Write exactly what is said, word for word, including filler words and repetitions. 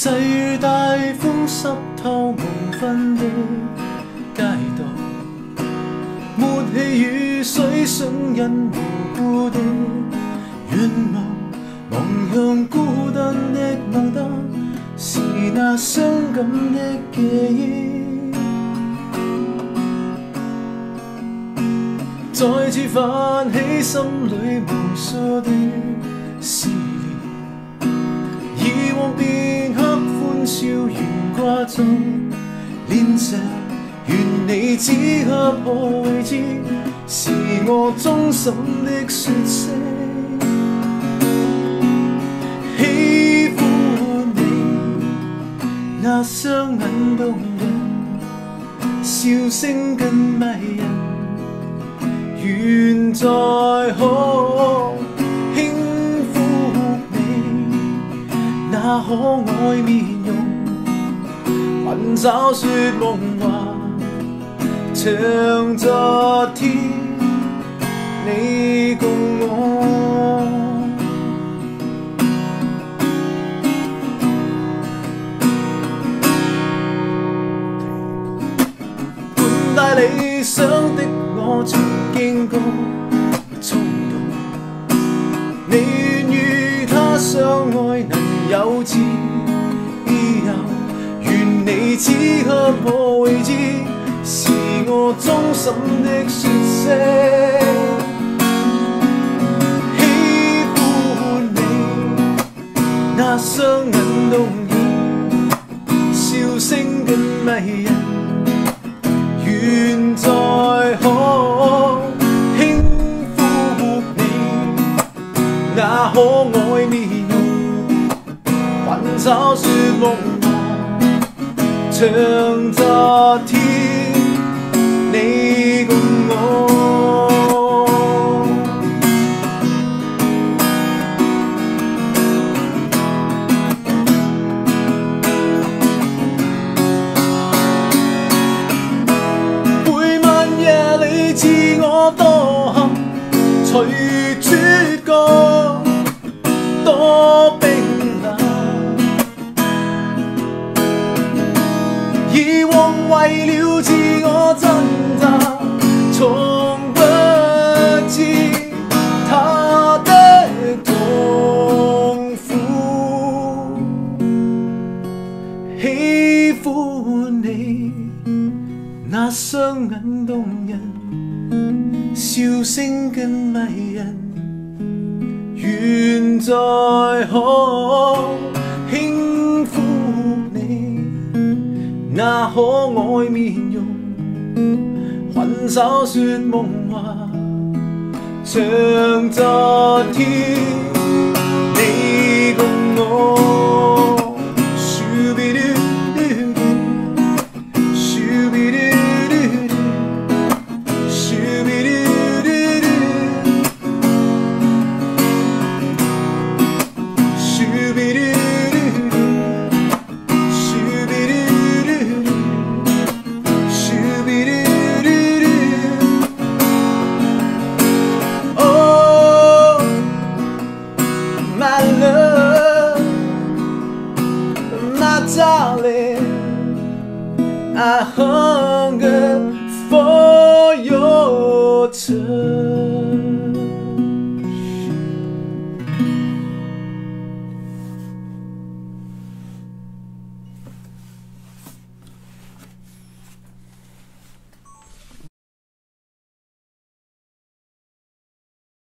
细雨大风湿透无分的街道，没气雨水想因无辜的远望，望向孤单的牡丹，是那伤感的记忆。 再次泛起心里无数的思念，以往片刻歡笑懸掛在臉上，願你此刻可會知，是我衷心的說聲喜歡你，那雙眼動人，笑聲更迷人。 願再可輕撫你那可愛面容，尋找說夢話，唱昨天你共我。半帶理想的我曾經過衝動，你願與他相愛能有自由，願你此刻可會知，是我衷心的說聲喜歡你，那雙眼動人，笑聲更迷人。 願再可輕撫你那可愛面容，尋找說夢話，唱昨天你共我。 自我多幸，隨主角多冰冷。以往為了自我掙扎，從不知他的痛苦。喜歡你那雙眼動人。 笑聲更迷人，願再可輕撫你那可愛面容，尋找說夢話，唱昨天你共我。 Darling, I hunger for your touch.